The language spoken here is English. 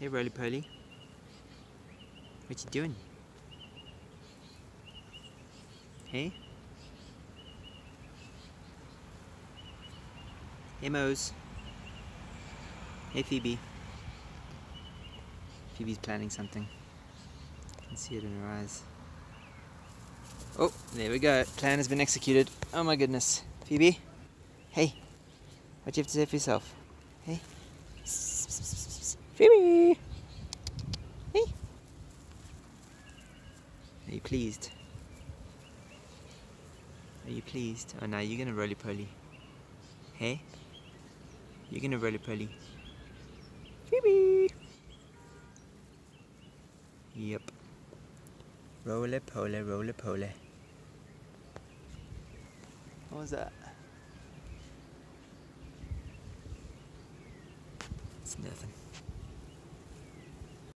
Hey Roly Poly, what you doing? Hey? Hey Mose. Hey Phoebe. Phoebe's planning something. I can see it in her eyes. Oh, there we go. Plan has been executed. Oh my goodness. Phoebe? Hey. What do you have to say for yourself? Hey? Phoebe! Hey? Are you pleased? Are you pleased? Oh no, you're gonna roly poly. Hey? You're gonna roly poly. Phoebe! Yep. Roly poly, roly poly. What was that? It's nothing.